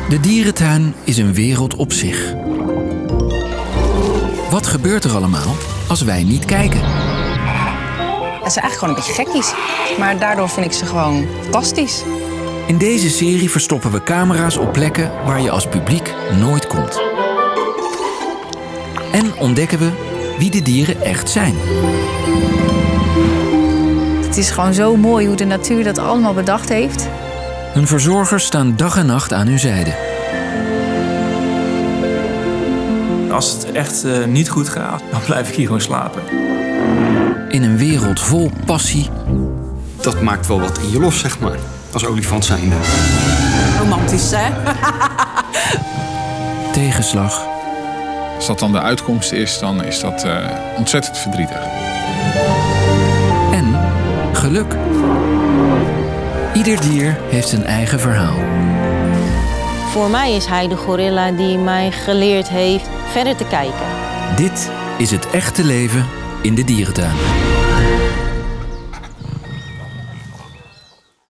De dierentuin is een wereld op zich. Wat gebeurt er allemaal als wij niet kijken? Het zijn eigenlijk gewoon een beetje gekkies. Maar daardoor vind ik ze gewoon fantastisch. In deze serie verstoppen we camera's op plekken waar je als publiek nooit komt. En ontdekken we wie de dieren echt zijn. Het is gewoon zo mooi hoe de natuur dat allemaal bedacht heeft. Hun verzorgers staan dag en nacht aan hun zijde. Als het echt niet goed gaat, dan blijf ik hier gewoon slapen. In een wereld vol passie. Dat maakt wel wat in je los, zeg maar. Als olifant zijnde. Romantisch, hè? Tegenslag. Als dat dan de uitkomst is, dan is dat ontzettend verdrietig. En geluk. Ieder dier heeft zijn eigen verhaal. Voor mij is hij de gorilla die mij geleerd heeft verder te kijken. Dit is het echte leven in de dierentuin.